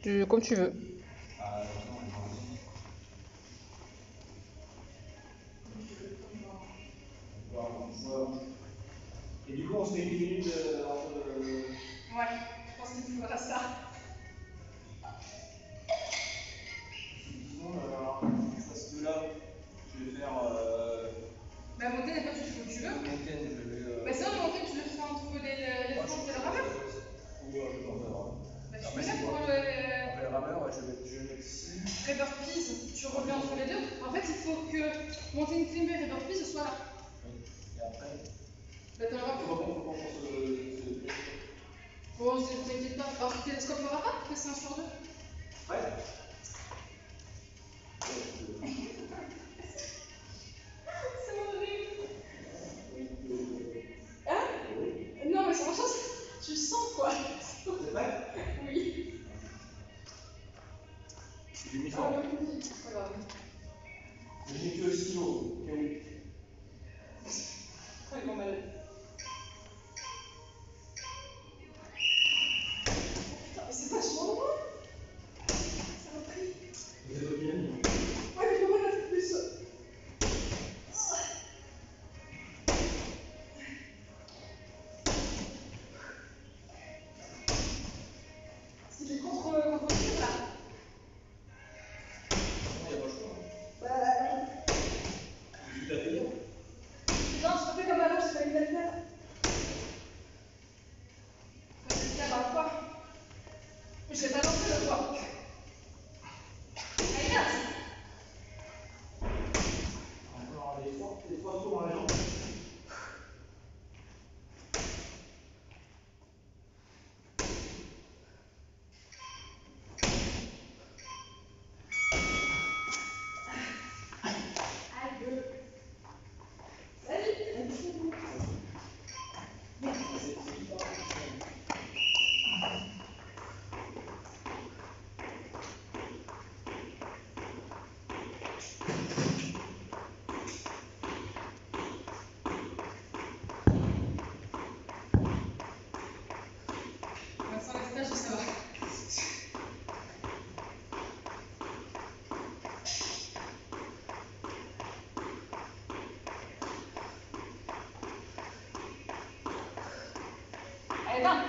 Comme tu veux. Et du coup, on se fait une minute entre le... Ouais, je pense qu'il faudra ça. Sinon, parce que là, je vais faire... Bah, monter, n'est pas tu fais où tu veux. Montaine, je vais... Bah, sinon, le montaine, tu le fais entre les fentes et le rameur. Ou je peux en faire un. Bah, tu peux mettre pour le. Après le rameur, ouais, je vais mettre ici. River Peas, tu reviens entre les deux. En fait, il faut que Mountain Climber et River Peas soient là. Oui. Et après. Bah, t'en auras Faut pas. qu'on pense Bon, t'inquiète pas. Alors, le télescope n'aura pas, parce que c'est un sur deux. Ouais. C'est horrible. Hein? Non, mais c'est en chose. Tu sens quoi? C'est vrai? Oui. J'ai mis ça. Ah, oui, c'est pas grave. J'ai mis que le stylo, au cas où. Très grand malade. Putain, mais c'est vachement loin. Ça m'a pris. Vous êtes bien mis. Ouais, mais comment on a fait plus? Est-ce qu'il est contre le mur là? Non, il n'y a pas le choix. Bah. Tu t'as fait dire? Non, je refais comme avant, j'ai pas eu de le faire. Je vais le faire à quoi? Mais je vais pas lancer le poids. Allez, merde! Encore les trois tours à la jambe. Aïe! Salut! Vincent, les stages, ça va. Allez, viens!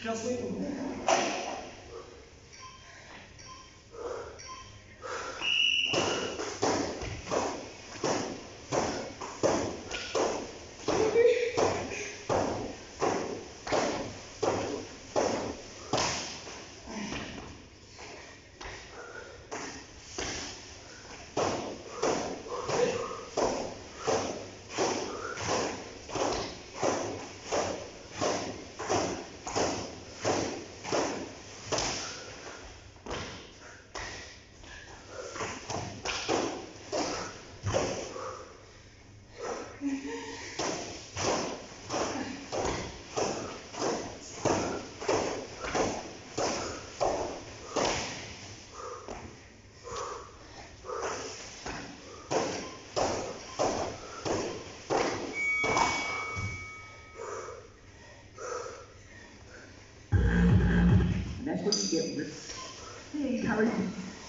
15 secondes. That's what you get with the encouragement.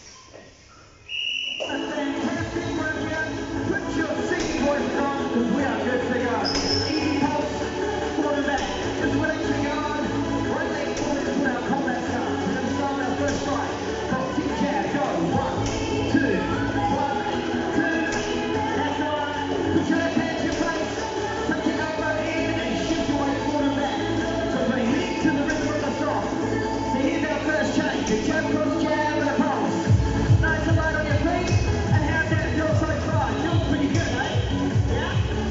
A fantastic workout. Put your seat voice on, because we are good to go. Easy pulse, forward back. Just willing to go on. Right leg forward is where our combat starts. We're going to start our first strike. Boxing jab, go. 1, 2, 1, 2. That's the one. Put your left hand to your face. Tuck your elbow in and shift your weight forward and back. So we're going to hit to the rhythm of the song. So here's our first change. A jab, cross, jab, and a pulse. Nice and light on your feet. And how's that feel so far? Feels pretty good, eh? Yeah?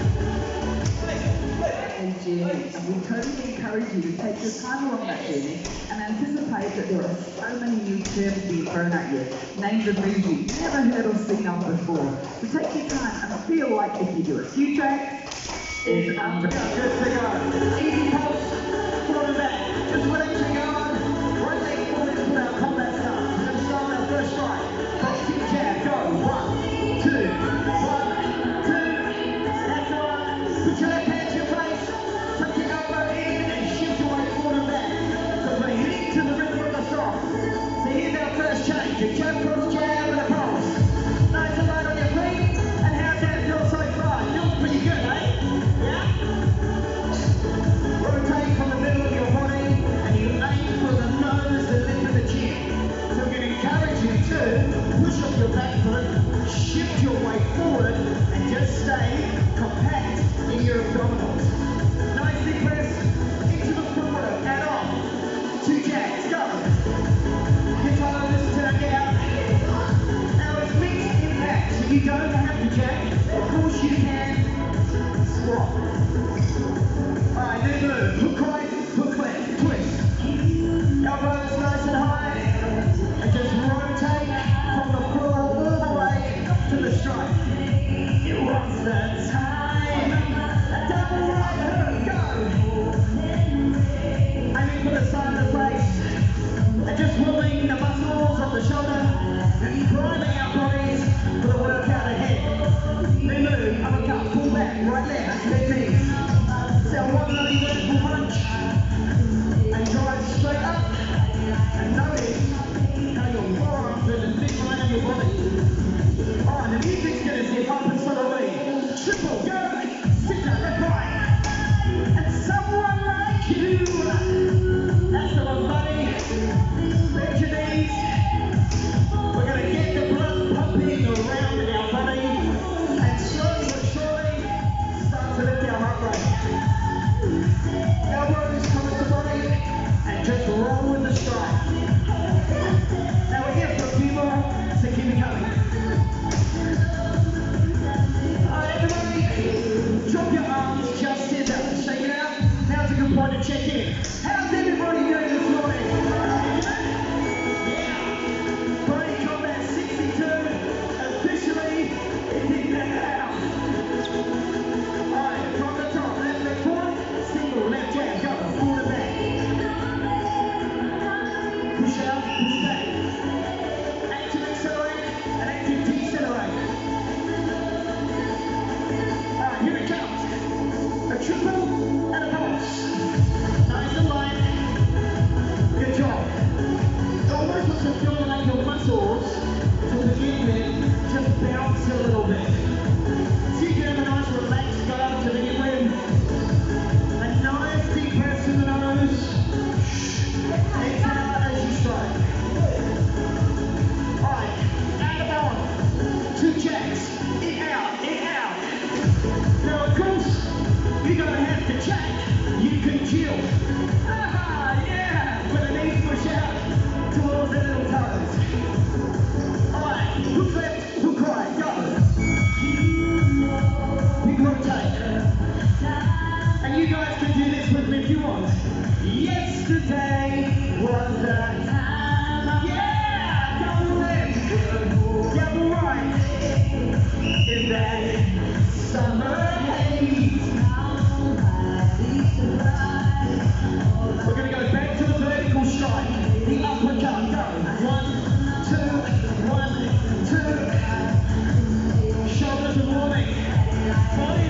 And Jenny, we totally encourage you to take your time along that journey and anticipate that there are so many new terms being thrown at you, names of moves you've never heard or seen of before. So take your time and feel like if you do a few tracks, it's up to go. Good to go. Easy pulse, forward and back. Just willing to go on. Right leg forward is where our combat starts. We're going to start our first strike. Boxing jab, go. 1, 2, 1, 2. That's the one. Put your left hand to your face. Tuck your elbow in and shift your weight forward and back. So we're going to hit to the rhythm of the song. So here's our first change. A jab, cross, jab, and a pulse. Nice and light on your feet. And how's that feel so far? Feels pretty good, eh? Yeah? Rotate from the middle of your body and you aim for the nose, the lip and the chin. So we're going to encourage you to push off your back foot, shift your weight forward and just stay compact in your abdominals. Nicely pressed into the footwork and off. 2 jabs, go. Your toes turn down. Now it's mixed impact, so you don't have to jack. Of course you can squat. Alright, then move. Hook right, hook left, twist. Elbows nice and high. And just rotate from the floor all the way to the strike. It wants the time. A double right hook, go. Aiming for the side of the face. And just willing the muscles of the shoulder and priming our bodies for the workout ahead. Then move, uppercut, pull back, right left, big knees. So one bloody vertical punch and drive straight up and notice how your forearms are the big line of your body. Alright, the music's gonna zip up and sort of lead. Triple, go, sit down, left, right. And someone like you. That's the one, buddy. Bend your knees. We're gonna get the blood pumping around in our body and slowly but surely start to lift our heart rate.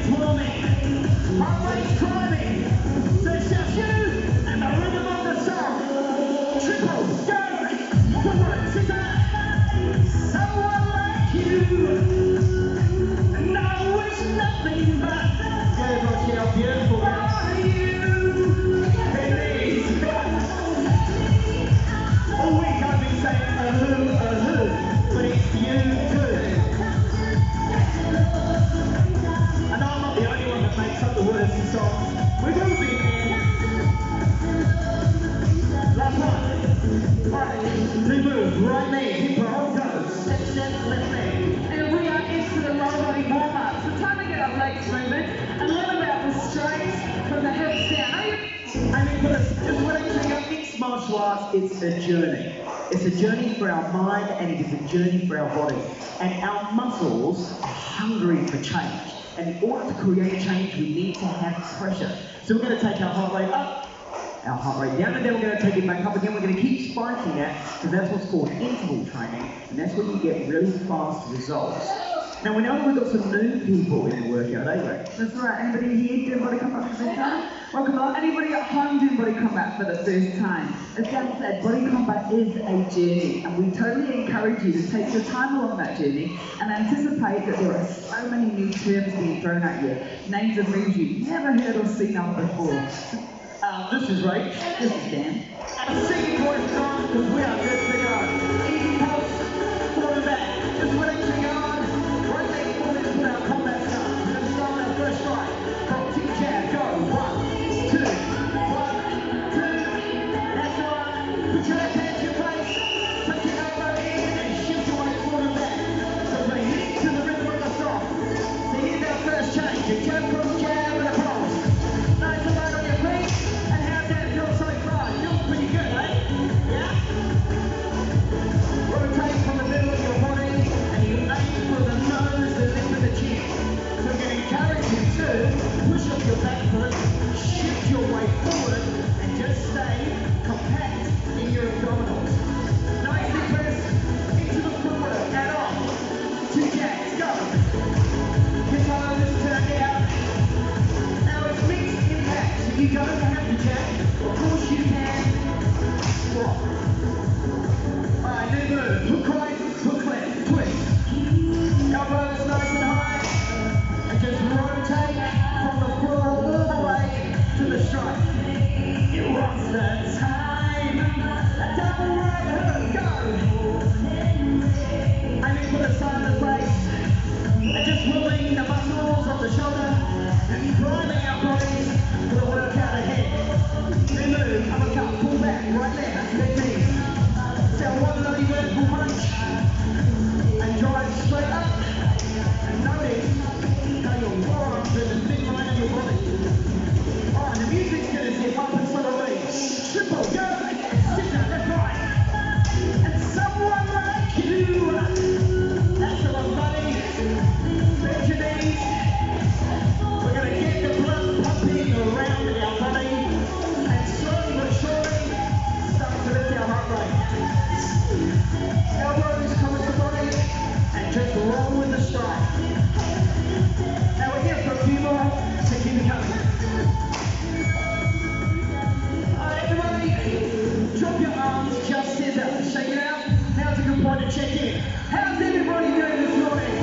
plumbing. Heart rate's climbing. So it's just you and the rhythm of the song. Triple, go, forward, scissor. Someone like you. And I wish nothing but. Good, watch how beautiful that is. All week I've been saying a-hoo, but it's you too. And I'm not the only one that makes up the words and songs. We've all been there. Last one. Right, new move, right knee, hip roll, go. Step, step, left leg. And we are into the lower body warm-up. So time to get our legs moving and learn about the strength from the hips down. And then just what I'm saying, mixed martial arts, it's a journey. It's a journey for our mind and it is a journey for our body. And our muscles are hungry for change. And in order to create change, we need to have pressure. So we're going to take our heart rate up, our heart rate down, and then we're going to take it back up again. We're going to keep spiking that, because that's what's called interval training. And that's where you get really fast results. Now we know that we've got some new people in the workout, eh, Ray? That's right. Anybody here doing body combat for the first time? Welcome along. Anybody at home doing body combat for the first time? As Dan said, body combat is a journey, and we totally encourage you to take your time along that journey and anticipate that there are so many new terms being thrown at you, names of moves you've never heard or seen of before. This is Ray. This is Dan. And singing voice on, because we are good to go. Easy pulse, forward and back. Just letting you go on. Right leg forward is put our combat start. We're going to start with our first strike. From kick jab, go. 1, 2, 1, 2. That's the one. Put your left hand to your face. Tuck your elbow in and shift your weight forward and back. So we're hitting to the rhythm of the song. So here's our first change. A jab, cross jab, and a pulse. Nice and light on your feet. And how's that feel so far? Feels pretty good, eh? Yeah? Rotate from the middle of your body and you aim for the nose, the lip and the chin. So we're going to encourage you to push up your back foot, shift your weight forward and just stay compact in your abdominals. Nicely press into the footwork and on. 2 jabs, go. Your toes turned out. Now it's mixed impact, so you don't have to jab. Of course you can. Swap. Alright, new move. Hook right, hook left, twist. Elbows nice and high. And just rotate from the floor all the way to the strike. It was the time. A double right hook, go. Aiming for the side of the face. And just pulling the muscles of the shoulder and priming our bodies for the workout ahead. New move, uppercut, pull back, right leg, that's big knees. So one bloody vertical punch and drive straight up and notice how your forearms are in the thin line of your body. Alright, the music's going to zip up and slowly. Triple, go, scissor, left, right. And someone like you. That's the one, buddy. Bend your knees. We're going to get the blood pumping around our body and slowly but surely start to lift our heart rate. Elbows come with the body and just roll with the strike. Now we're here for a few more to keep it coming. Alright everybody, drop your arms, just scissor, shake it out. Now's a good point to check in. How's everybody doing this morning?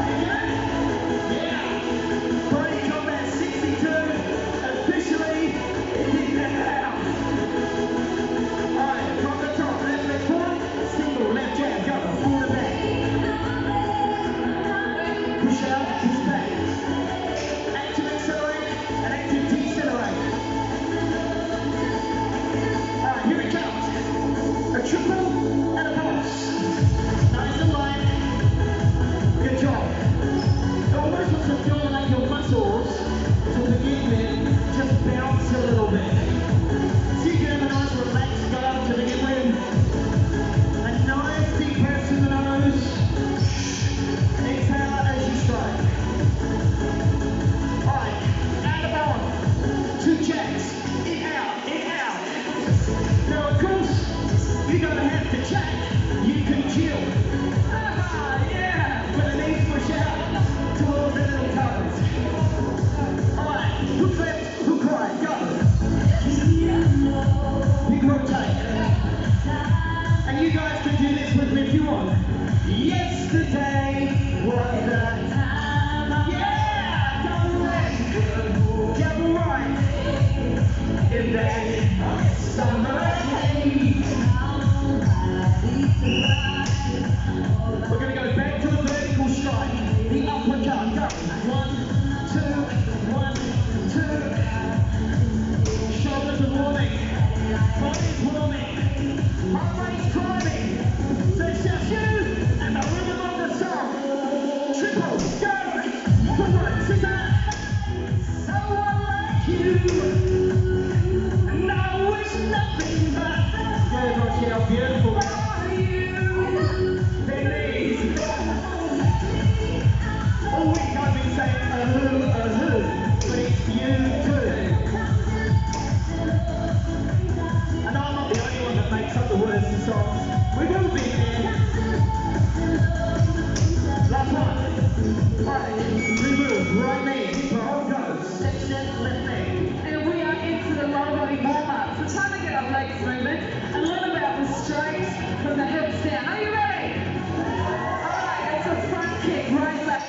Yeah! Body Combat 62 officially is in the house. Alright, from the top, left leg forward, single, left jab, go, forward and back. Push out, push back. Active accelerate and active decelerate. Alright, here it comes. A triple and a pulse. Nice and light. Good job. It almost wants to feel like your muscles to begin with just bounce a little bit. So you can have a nice relaxed start to begin with. A nice deep breath in the nose. Exhale as you strike. 1, 2, 1, 2. Shoulders are warming. Body's warming. Heart rate's climbing. So it's just you and the rhythm of the song. Triple, go! Forward, scissor. Someone like you. And I wish nothing but. Yeah, Roger, how beautiful. For you. Their knees. All week I've been saying a who, but it's you too. And I'm not the only one that makes up the words to songs. We've all been there. Last one. Right, remove, right knee, forward goes, step, step, left knee. And we are into the lower body warm-up. So time to get our legs moving and learn about the straights from the hips down. Are you ready? Alright, it's a front kick, right leg.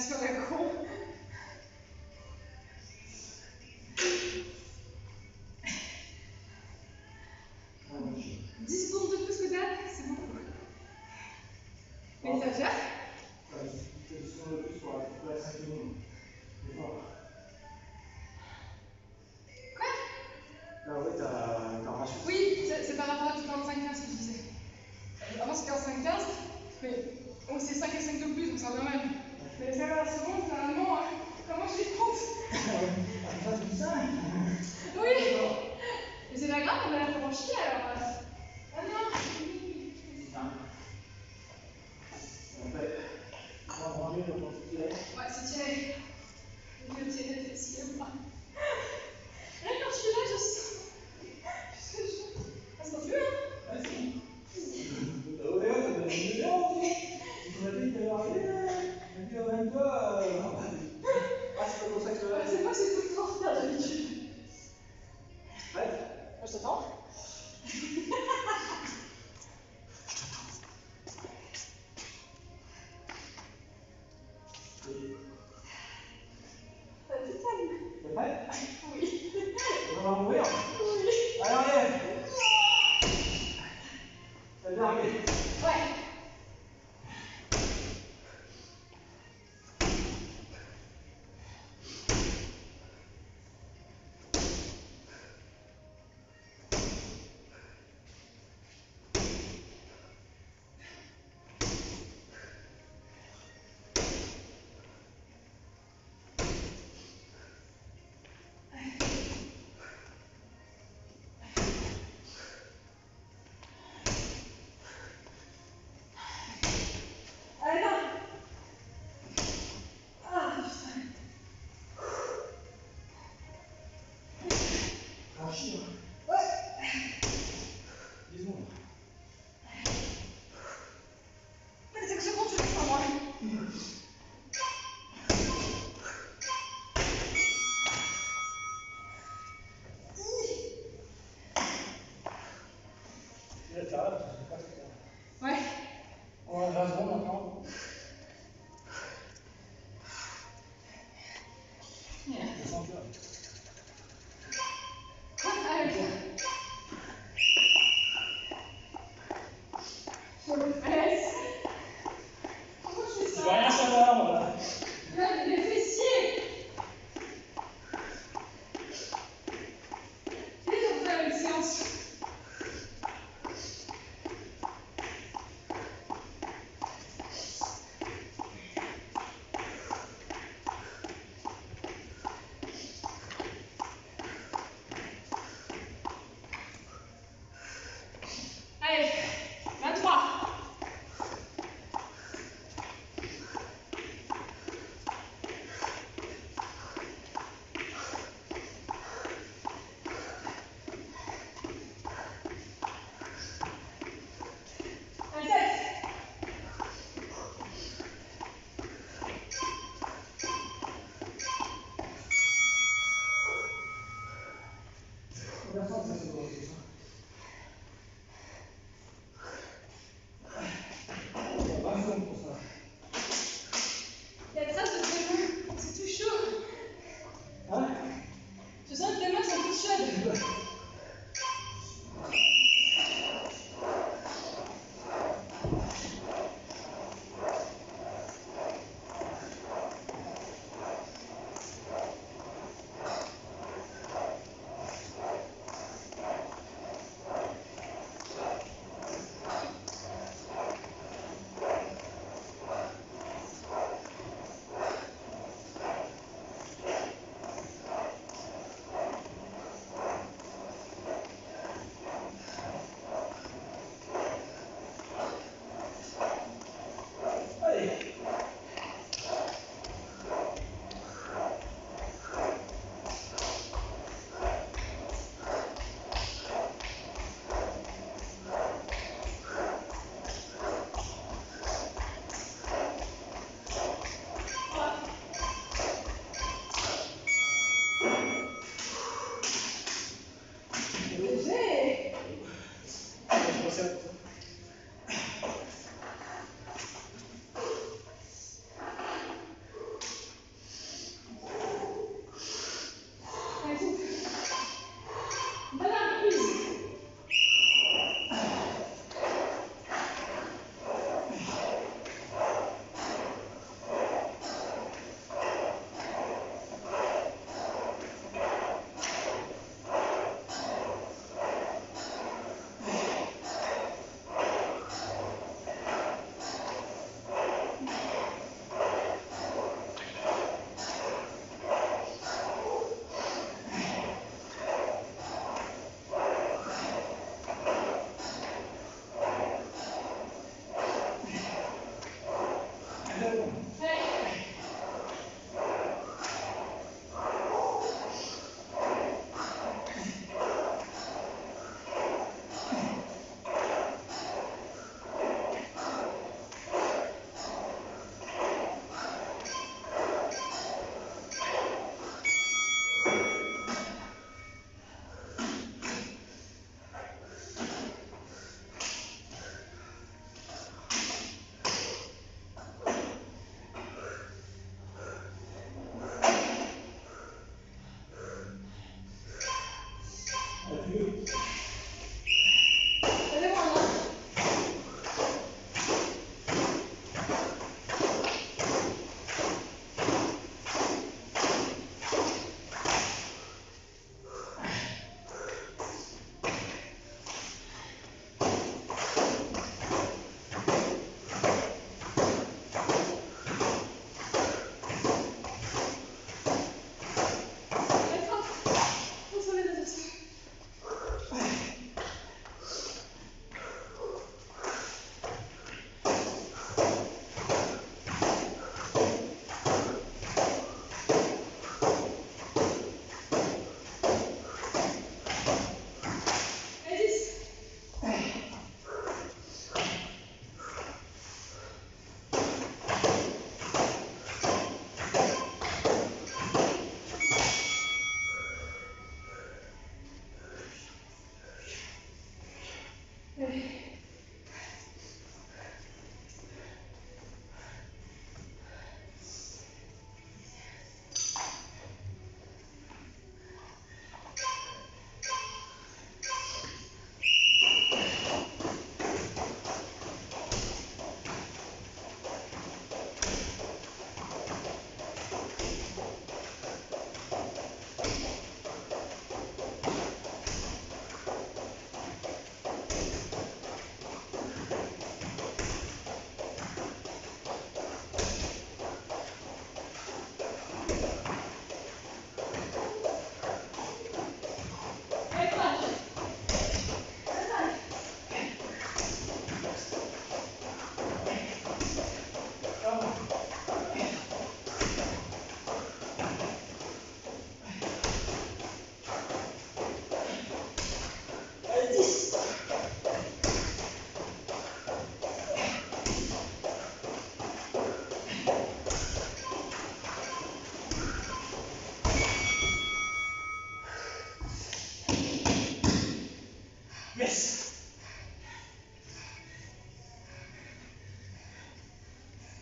Respirer con. Ah, moi, je- 10 secondes de plus que d'hab, c'est beaucoup. Mais ça gère. Ouais, c'est le son le plus pour la 5 secondes. C'est fort. Quoi? Là, ouais, t'as un ratio. Oui, c'est par rapport à du 45-15 que je disais. Avant c'était 45-15, mais donc c'est 5 et 5 de plus, donc c'est normal. Mais les 5 à la seconde, finalement, comment je les compte? Ah, c'est ça. Oui! Mais c'est pas grave, on va la faire en chier alors. Ah non! En fait, on va ranger le porte-clés. Ouais, c'est tiré. Je vais tirer le fessier ou pas. Là, quand je suis là, je sens. Ça se sent plus, hein? Vas-y. Ouais, ça donne une numéro aussi. Tu m'as dit qu'elle arrivait. Tu m'as dit en même temps. Ah, c'est pas comme ça que ça va. C'est moi, c'est tout le temps faire d'habitude. Ouais. Je t'attends. Vas-y, calme. T'es prêt? Oui. On va ouvrir. Oui. Allez, allez. Ça vient arriver. Ouais. Allez, non. Ah, putain. Archi, hein. Ouais. 10 secondes. Mais c'est que je compte, tu laisses pas moi. Là, t'arrêtes, je sais pas ce que c'est. Ouais. On va 20 secondes maintenant. Descends, tu vois. Allez. Je me laisse. Pourquoi je fais Tu ça? vas rien savoir, voilà. Là, les fessiers. Et je refais une séance. Allez, 23.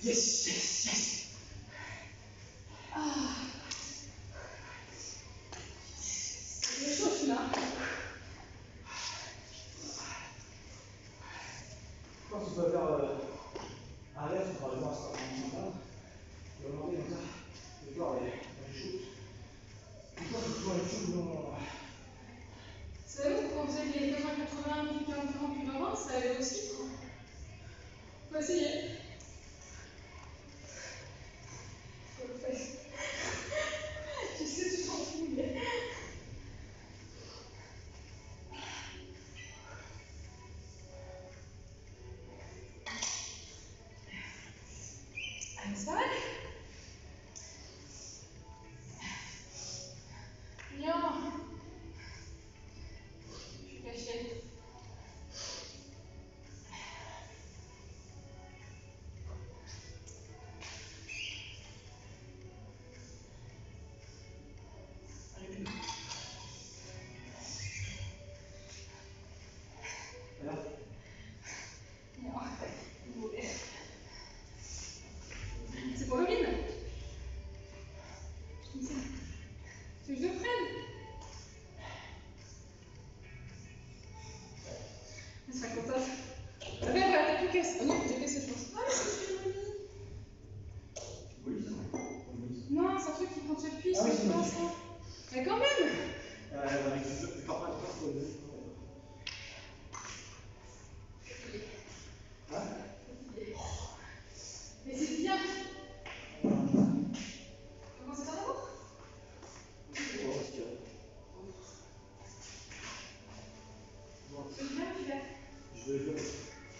Yes, yes, yes. Ah. C'est chaud celui-là. Je pense que tu peux faire un lèvre, tu pourras le voir, ça va faire un tu vas monter comme ça. Le corps est chaud. Le corps est toujours chaud, non. C'est vrai que quand on faisait les 80, puis 40, puis 20, ça allait aussi, quoi. On va essayer. Faut le faire. Je sais, tu t'en fous, mais... Allez, c'est pareil. Bien. Je suis cachée. Voilà. Non. C'est pour le vide. Comme ça. Tu veux que je le prenne? Elle sera contente. Ah ben voilà, t'as plus cassé. Ah non, j'ai cassé, je pense. Ah mais c'est ce que je me dis. Oui, ça. Non, c'est un truc qui quand tu appuies, Ah oui, c'est c'est pas bon. ça. Mais quand même. Avec le corps pas trop de. Hein? Mais c'est bien. Comment c'est d'abord? C'est bien, tu l'as. Je vais le faire.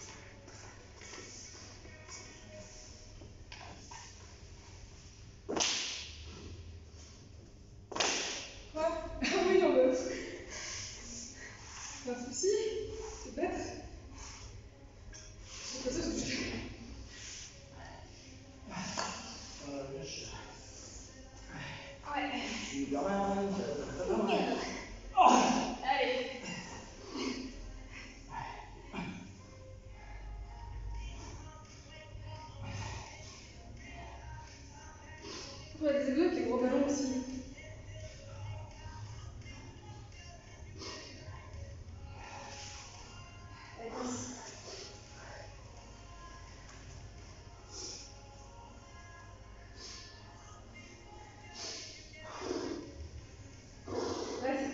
Quoi? Ah oui, non, mais... C'est un souci. C'est bête. C'est pas ça ce que je fais. Bien sûr. Ouais. Superman, Allez. Il y a des abdos avec les gros ballons aussi. Allez, passe. Vas-y.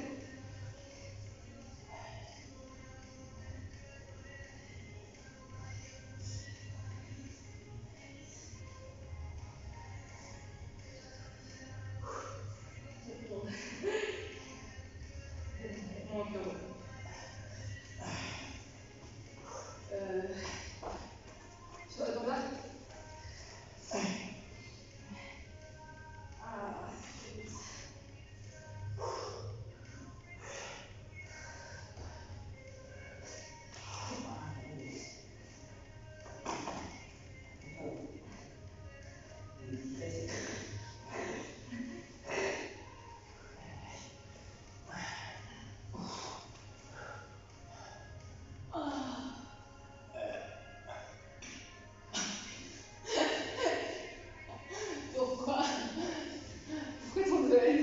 Bon, ok, bon. Sur la tombe là. Ah, c'est bon. Pourquoi? Pourquoi t'en veux?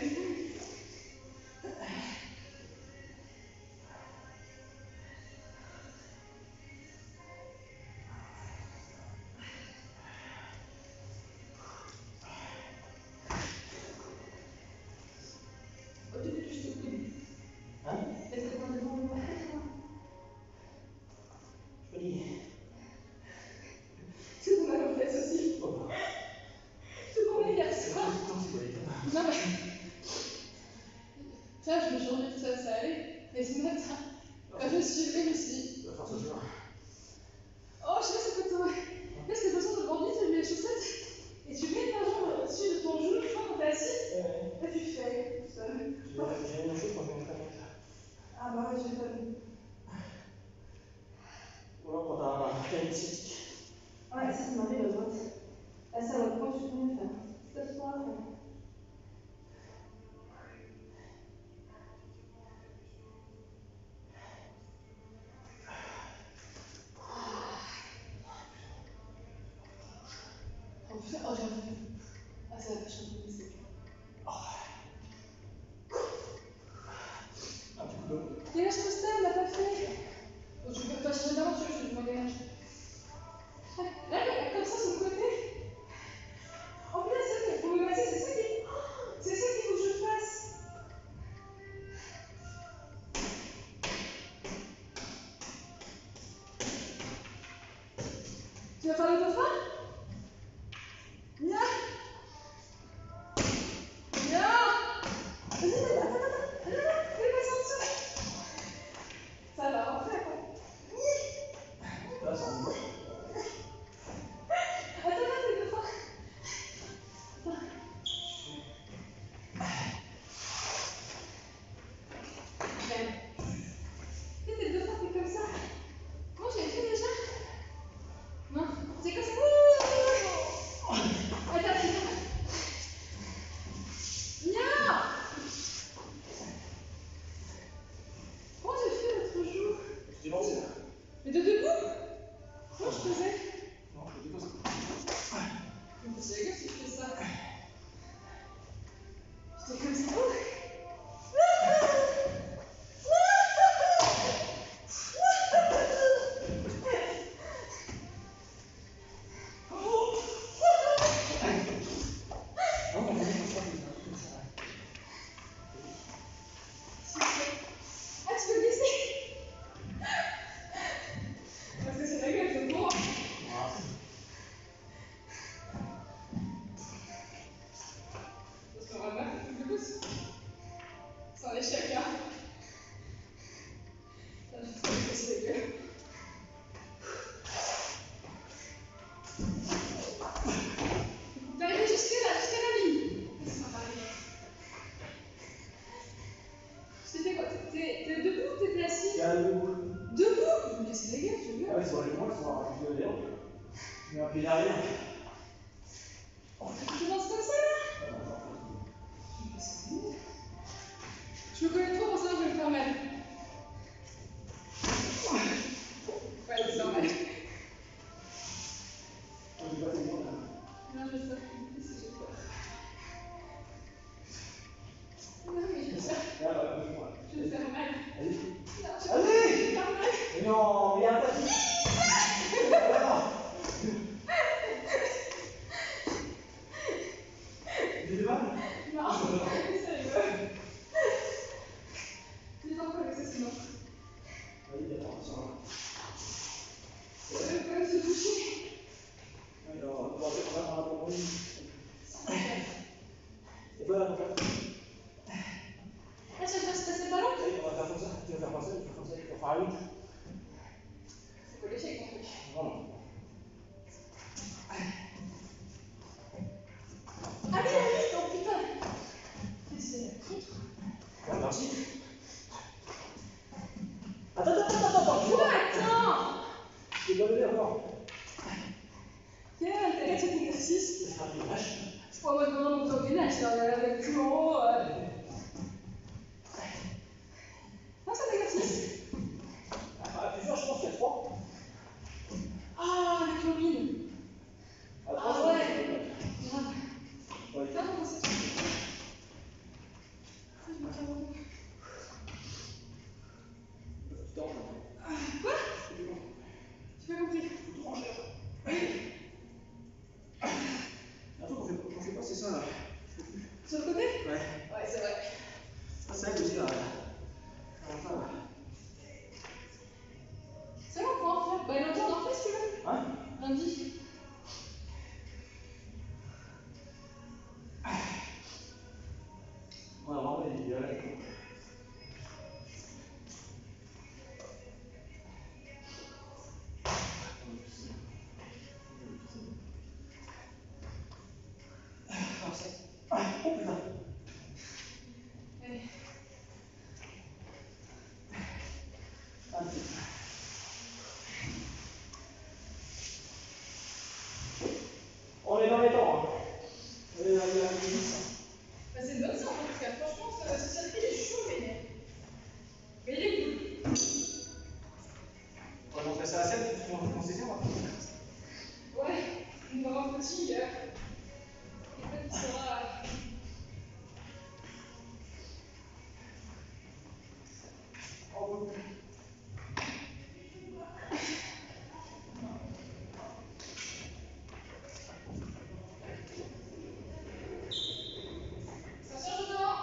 Au début, je te prie. Hein? Est-ce que t'en as besoin? Je peux dire. C'est ton mal aux fesses aussi. Oh. Je te promets hier soir. Non, mais. Ça, je me suis rendue que ça allait. Mais ce matin, quand je me suis levée, je me suis dit. Tu vas faire ça demain. Oh, je sais pas si ça peut te. Parce que de toute façon, aujourd'hui, tu mets les chaussettes et tu mets ta jambe au-dessus de ton genou, je crois, quand t'es assis. Là, tu fais tout seul. J'ai rien chose quand je m'entraîne. Ah, bah ouais, j'ai pas vu. Ou alors quand t'as une sciatique. Ouais, ça m'arrive à droite. Là, ça va prendre, je peux le faire. C'est à ce point-là. putain, oh, j'ai un peu. Ah, ça va pas changer. Un petit coup d'eau. Dégage Costa, il l'a pas fait. Oh, je peux pas changer d'aventure, je vais dégage. Là, comme ça, sur le côté. Oh, putain, c'est ça, faut me passer, c'est ça qu'il faut que je fasse. Tu vas faire le dauphin? Viens. Viens. Vas-y, attends, fais passer en dessous. Ça va rentrer, quoi. Là, ça me va. Attends, fais le dauphin. Fais le dauphin, fais comme ça. Comment je l'ai fait déjà? Non, c'est comme ça. Attends, viens. Comment j'ai fait l'autre jour? Je t'ai lancé là. Mais de debout? Comment je faisais? Non, je t'ai pas ça. Mais c'est rigolo si je fais ça. J'étais comme ça. Ah, tu peux glisser? Parce que c'est la gueule, c'est bon. Parce qu'on va mal, c'est plus douce. C'est un échec, hein. Là, je trouve que c'est la gueule. D'arriver jusqu'à la ligne. C'est pas pareil. C'était quoi? T'es debout ou t'étais assis? Il y a le debout. Debout? Je me dis, c'est la gueule, tu veux bien? Ah oui, c'est pour les gens, ils sont rajoutés derrière. Je mets un pied derrière. Tu commences comme ça, là? Je me connais trop pour ça, je vais me faire mal. Ouais, c'est normal. Je vais pas t'aider, là. Non, je vais faire plus si j'ai peur. Non, mais je vais faire. Là, là, moi. Je vais me faire mal. Allez. Non, je Allez! vais me faire mal. Mais non, mais il y a un tapis. J'ai des balles? Non, c'est sérieux. Les enfants avec ça, sinon. Vas-y, attends, ça va. Ça veut quand même se toucher. Alors, on va faire un rapport. Et voilà, on va faire. Ah, tu vas faire passer le ballon? On va faire comme ça. Tu vas faire comme ça, tu vas faire comme ça, tu vas faire à l'autre. C'est pas l'échec, mon truc. Voilà. Allez, oh putain. C'est la poutre. Ouais, merci. Attends. Quoi? Attends. Je vais donner encore. Quel est l'intérêt de cet exercice? C'est un peu vache. Oh, moi, je me monter au gainage, là, avec tout en haut. Non, c'est un exercice. À plusieurs, je pense qu'il y a 3. Ah, la chlorine. Ah ouais. Grave. Ouais. Non, non, c'est tout. Je me tiens beaucoup. Quoi? J'ai pas compris. Oui. Attends, on fait passer ça là. Sur le côté? Ouais. Ouais, c'est vrai. Ah, c'est vrai que aussi là. C'est bon, on peut en faire. Bah, lundi, on en fait si tu veux. Hein? Lundi. On va vraiment il y a là. Oh putain. Allez. On est dans les temps. Hein. Bah, c'est une bonne séance en tout cas. Franchement, ce circuit il est chaud, mais il est cool. On va montrer ça à 7, on va commencer ça, on va faire ça. Ouais, on va avoir un petit. qui sera. Ça change dedans.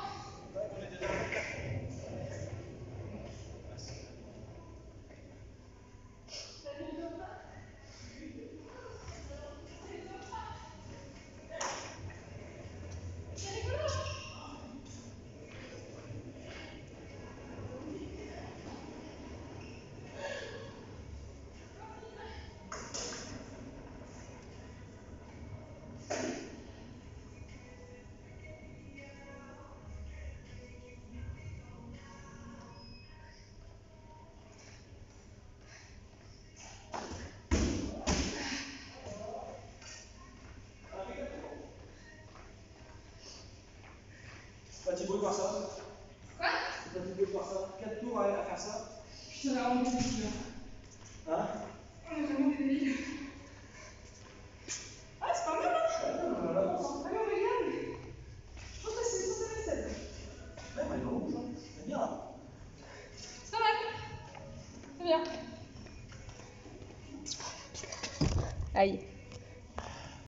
Bah, tu peux voir ça. Quoi? Bah, tu peux voir ça. 4 tours à faire ça. Putain, on a vraiment des débiles. Hein? On est vraiment des débiles. Ah, c'est pas mal, hein? Ouais, on avance, hein. Allez, on regarde. Je pense que c'est 127. Ouais, mais non, c'est bien là. C'est pas mal. C'est bien. Aïe.